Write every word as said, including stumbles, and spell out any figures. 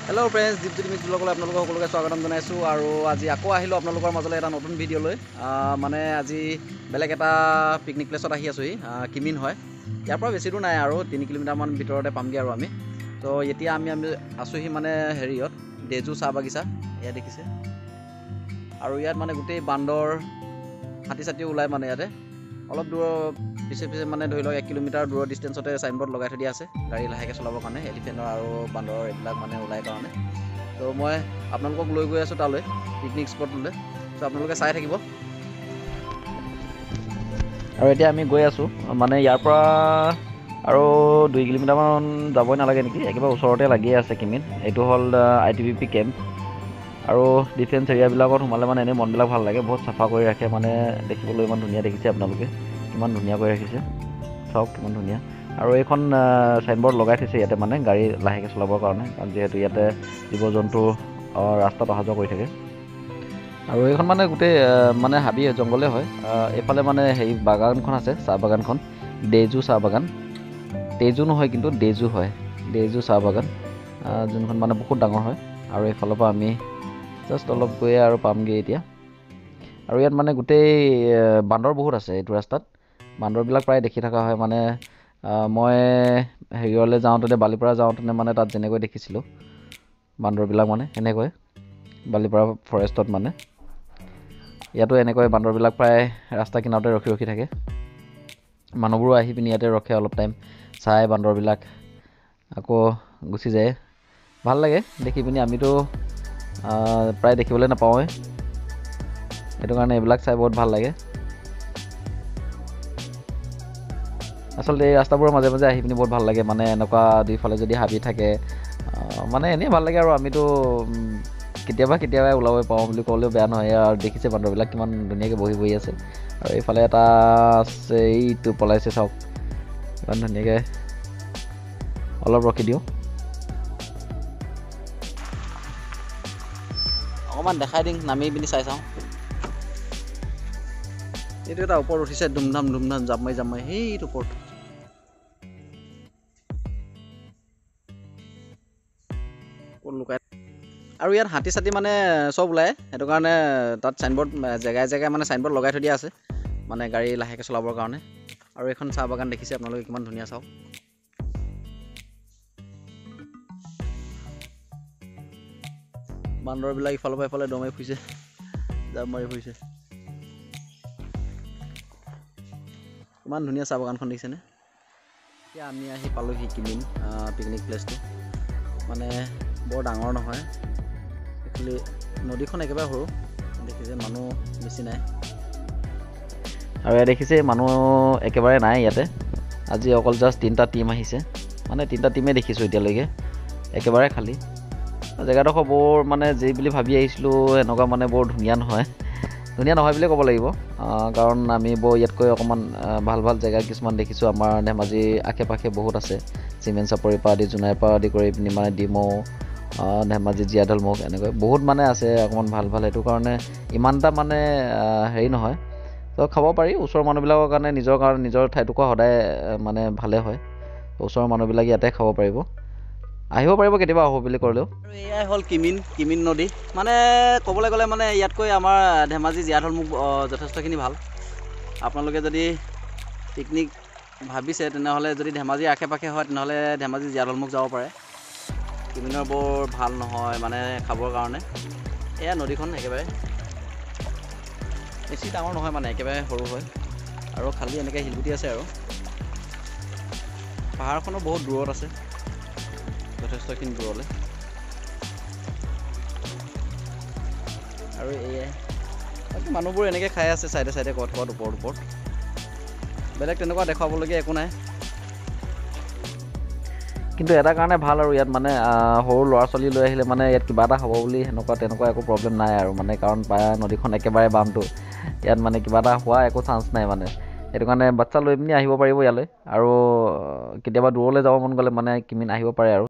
Hello' friends, Dipjyoti mix ব্লগলৈ আপোনালোকক সকলোকে স্বাগতম জনাইছোঁ। আৰু আজি আকৌ আহিলোঁ আপোনালোকৰ মাজলৈ এটা নতুন ভিডিঅ' লৈ। মানে আজি বেলেগ এটা পিকনিক প্লেচত আহি আছোঁহি। কিমিন হয়, ইয়াৰ পৰা বেছি দূৰ নাই আৰু তিনি কিলোমিটাৰমান ভিতৰতে পামগৈ আৰু আমি। তো এতিয়া আমি আমি আছোঁহি মানে হেৰিয়ত, ডেজু চাহ বাগিচা, এয়া দেখিছে। আৰু ইয়াত মানে গোটেই বান্দৰ হাতী চাতিও ওলায় মানে ইয়াতে। অলপ দূৰৰ পিছে পিছে মানে ধৰি লওক এক কিলোমিটাৰ দূৰৰ ডিষ্টেঞ্চতে চাইনবোৰ্ড লগাই থৈ দিয়া আছে গাড়ী লাহেকৈ চলাবৰ কাৰণে, এলিফেণ্টৰ আৰু বান্দৰ এইবিলাক মানে ওলাই কাৰণে। তো মই আপোনালোকক লৈ গৈ আছোঁ তালৈ, পিকনিক স্পটলৈ। ত' আপোনালোকে চাই থাকিব। আৰু এতিয়া আমি গৈ আছোঁ মানে ইয়াৰ পৰা আৰু দুই কিলোমিটাৰমান যাবই নালাগে নেকি, একেবাৰে ওচৰতে লাগিয়ে আছে কিমিন। এইটো হ'ল I T B P camp. আৰু ডিফেন্স এৰিয়াবিলাকত সোমালে মানে এনেই মনবিলাক ভাল লাগে, বহুত চাফা কৰি ৰাখে মানে, দেখিবলৈ ইমান ধুনীয়া দেখিছে আপোনালোকে, কিমান ধুনীয়া কৰি ৰাখিছে, চাওক কিমান ধুনীয়া। আৰু এইখন চাইনবোৰ্ড লগাই থৈছে ইয়াতে মানে গাড়ী লাহেকৈ চলাবৰ কাৰণে, কাৰণ যিহেতু ইয়াতে জীৱ জন্তু ৰাস্তাত অহা যোৱা কৰি থাকে। আৰু এইখন মানে গোটেই মানে হাবি জংঘলে হয়। এইফালে মানে হেৰি বাগানখন আছে, চাহ বাগানখন, ডেজু চাহ বাগান। তেজু নহয় কিন্তু ডেজু হয়, ডেজু চাহ বাগান, যোনখন মানে বহুত ডাঙৰ হয়। আৰু এইফালৰ পৰা আমি জাষ্ট অলপ গৈয়ে আৰু পামগৈ এতিয়া। আৰু ইয়াত মানে গোটেই বান্দৰ বহুত আছে এইটো ৰাস্তাত, বান্দৰবিলাক প্ৰায় দেখি থকা হয় মানে। মই হেৰিয়লৈ যাওঁতে, বালিপাৰা যাওঁতে মানে তাত যেনেকৈ দেখিছিলোঁ বান্দৰবিলাক মানে সেনেকৈ, বালিপাৰা ফৰেষ্টত মানে ইয়াতো এনেকৈ বান্দৰবিলাক প্ৰায় ৰাস্তা কিনাৰতে ৰখি ৰখি থাকে। মানুহবোৰো আহি পিনি ইয়াতে ৰখে, অলপ টাইম চাই বান্দৰবিলাক, আকৌ গুচি যায়। ভাল লাগে দেখি পিনি, আমিতো প্ৰায় দেখিবলৈ নাপাওঁৱেই, সেইটো কাৰণে এইবিলাক চাই বহুত ভাল লাগে। আচলতে এই ৰাস্তাবোৰৰ মাজে মাজে আহি পিনি বহুত ভাল লাগে মানে, এনেকুৱা দুইফালে যদি হাবি থাকে মানে এনেই ভাল লাগে। আৰু আমিতো কেতিয়াবা কেতিয়াবা ওলাব পাওঁ বুলি ক'লেও বেয়া নহয়। আৰু দেখিছে বান্দৰবিলাক কিমান ধুনীয়াকৈ বহি বহি আছে। আৰু এইফালে এটা আছে, এইটো পলাইছে চাওক কিমান ধুনীয়াকৈ। অলপ ৰখি দিওঁ, অকণমান দেখাই দিম, নামি পিনি চাই চাওঁ। এইটো এটা ওপৰত উঠিছে, ধুমধাম ধুমধাম জাপ মাৰি জাপ মাৰি সেইটো ওপৰত লুকাই। আৰু ইয়াত হাতী চাতী মানে চব ওলায়, সেইটো কাৰণে তাত চাইনবোৰ্ড জেগাই জেগাই মানে চাইনবোৰ্ড লগাই থৈ দিয়া আছে মানে গাড়ী লাহেকৈ চলাবৰ কাৰণে। আৰু এইখন চাহ বাগান দেখিছে আপোনালোকে কিমান ধুনীয়া, চাওক। বান্দৰবিলাক ইফালৰ পৰা ইফালে দৰ মাৰি ফুৰিছে, জাপ মাৰি ফুৰিছে। ইমান ধুনীয়া চাহ বাগানখন দেখিছেনে। এতিয়া আমি আহি পালোঁহি কিমিন পিকনিক প্লেচটো। মানে বৰ ডাঙৰ নহয়, একচুৱেলি নদীখন একেবাৰে সৰু, দেখিছে মানুহ বেছি নাই। আৰু ইয়াত দেখিছে মানুহ একেবাৰে নাই ইয়াতে। আজি অকল জাষ্ট তিনিটা টীম আহিছে, মানে তিনিটা টীমেই দেখিছোঁ এতিয়ালৈকে, একেবাৰে খালী। জেগাডোখৰ বৰ মানে যি বুলি ভাবি আহিছিলোঁ এনেকুৱা মানে বৰ ধুনীয়া নহয়, ধুনীয়া নহয় বুলিয়ে ক'ব লাগিব। কাৰণ আমি বৰ ইয়াতকৈ অকণমান ভাল ভাল জেগা কিছুমান দেখিছোঁ। আমাৰ ধেমাজি আশে পাশে বহুত আছে, চিমেণ্ট চাপৰিৰ পৰা আদি, জোনাইৰ পৰা আদি কৰি পিনি মানে ডিমৌ, ধেমাজি জীয়াঢলমুখ, এনেকৈ বহুত মানে আছে অকণমান ভাল ভাল। সেইটো কাৰণে ইমান এটা মানে হেৰি নহয়, তো খাব পাৰি ওচৰৰ মানুহবিলাকৰ কাৰণে, নিজৰ কাৰণে নিজৰ ঠাইটুকুৰা সদায় মানে ভালে হয়। ওচৰৰ মানুহবিলাক ইয়াতে খাব পাৰিব, আহিব পাৰিব কেতিয়াবা আহোঁ বুলি ক'লেও। আৰু এয়াই হ'ল কিমিন, কিমিন নদী। মানে ক'বলৈ গ'লে মানে ইয়াতকৈ আমাৰ ধেমাজি জীয়াঢলমুখ যথেষ্টখিনি ভাল। আপোনালোকে যদি পিকনিক ভাবিছে তেনেহ'লে, যদি ধেমাজিৰ আশে পাশে হয় তেনেহ'লে ধেমাজি জীয়াঢলমুখ যাব পাৰে। কিমিনৰ বৰ ভাল নহয় মানে খাবৰ কাৰণে। এয়া নদীখন একেবাৰে বেছি ডাঙৰ নহয় মানে, একেবাৰে সৰু হয়। আৰু খালী এনেকৈ শিলগুটি আছে। আৰু পাহাৰখনো বহুত দূৰত আছে, যথেষ্টখিনি দূৰলৈ। আৰু এয়াই বাকী মানুহবোৰ এনেকৈ খাই আছে চাইডে চাইডে, ক'ত ক'ত ওপৰত ওপৰত, বেলেগ তেনেকুৱা দেখুৱাবলগীয়া একো নাই। কিন্তু এটা কাৰণে ভাল, আৰু ইয়াত মানে সৰু ল'ৰা ছোৱালী লৈ আহিলে মানে ইয়াত কিবা এটা হ'ব বুলি সেনেকুৱা তেনেকুৱা একো প্ৰব্লেম নাই আৰু মানে, কাৰণ নদীখন একেবাৰে বামটো, ইয়াত মানে কিবা এটা হোৱা একো চান্স নাই মানে। সেইটো কাৰণে বাচ্ছা লৈ পিনি আহিব পাৰিব ইয়ালৈ। আৰু কেতিয়াবা দূৰলৈ যাব মন গ'লে মানে কিমিন আহিব পাৰে আৰু।